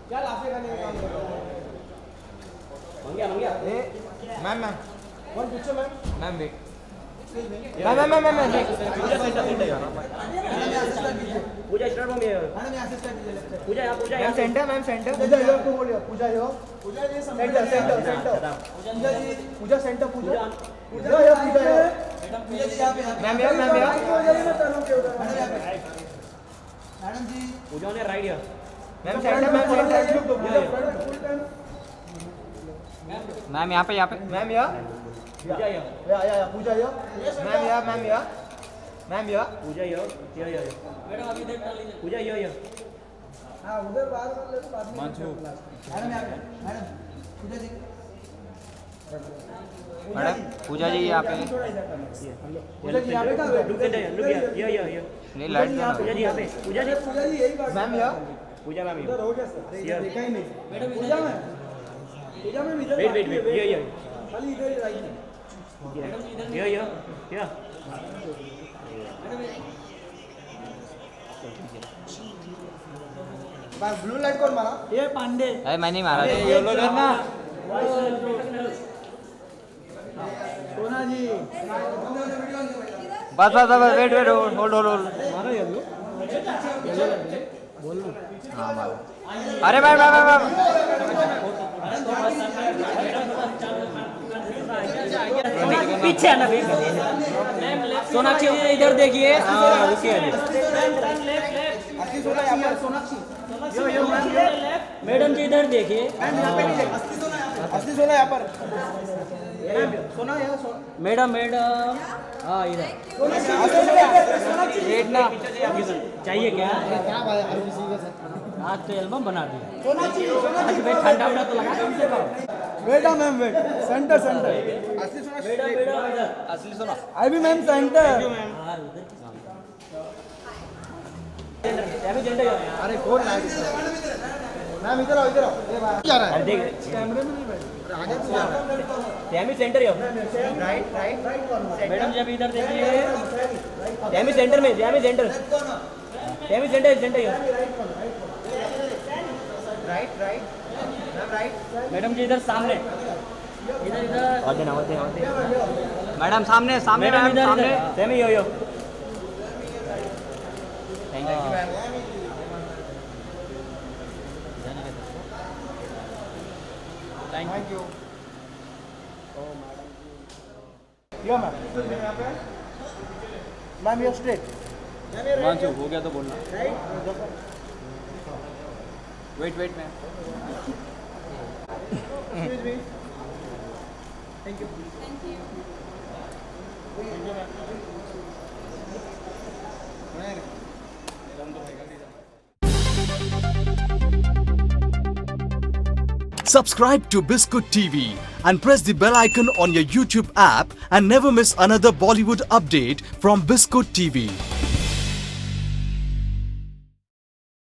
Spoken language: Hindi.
क्या लाफे खाने का काम कर रहा है? मंगिया ए मैम कौन पूछो ma'am wait ma'am Puja start होंगे मैडम यहां से स्टार्ट कीजिए पूजा यहां सेंटर पूजा यो को बोलियो पूजा ये सेंटर पूजा सेंटर पूजा यो पूजा जी यहां पे मैम जी पूजा ने right here ma'am centre ma'am यहाँ पे मैम या पूजा या पूजा या मैम या पूजा या मैडम अभी देख लीजिए पूजा या हां उधर बाहर वाले तो बाद में मैडम पूजा जी पूजा जी यहाँ पे पूजा जी यहाँ पे लुक या नहीं लाइट पूजा जी यहाँ पे पूजा जी यही बात मैम या पूजा मैम इधर हो गया सर देखा ही नहीं मैडम पूजा में इधर वेट ये खाली इधर ही राइट मैडम इधर ये क्या मैडम ब्लू लाइट कौन मारा ये पांडे अरे मैं नहीं मारा येलो करना सोना जी बस वेट होल्ड मारा येलो बोल हाँ मारा अरे मैम पीछे आना सोनाक्षी इधर देखिए मैडम जी इधर देखिए असली सोना यहाँ पर सोना मैडम हाँ इधर चाहिए क्या आज तो एल्बम बना दिया ठंडा तो लगा वेट सेंटर असली सोना आई भी मैम सेंटर अरे कौन मैम इधर आओ जा रहा है कैमरे में नहीं बैठ आगे से टैमी सेंटर है राइट मैडम जी अभी इधर देखिए टैमी सेंटर में टैमी सेंटर राइट मैडम जी इधर सामने इधर मैडम सामने मैडम इधर सामने yo thank you thank you yo ma'am yo straight मानसू हो गया तो बोलना wait ma'am thank you Subscribe to Biscuit TV and press the bell icon on your YouTube app and never miss another Bollywood update from Biscuit TV.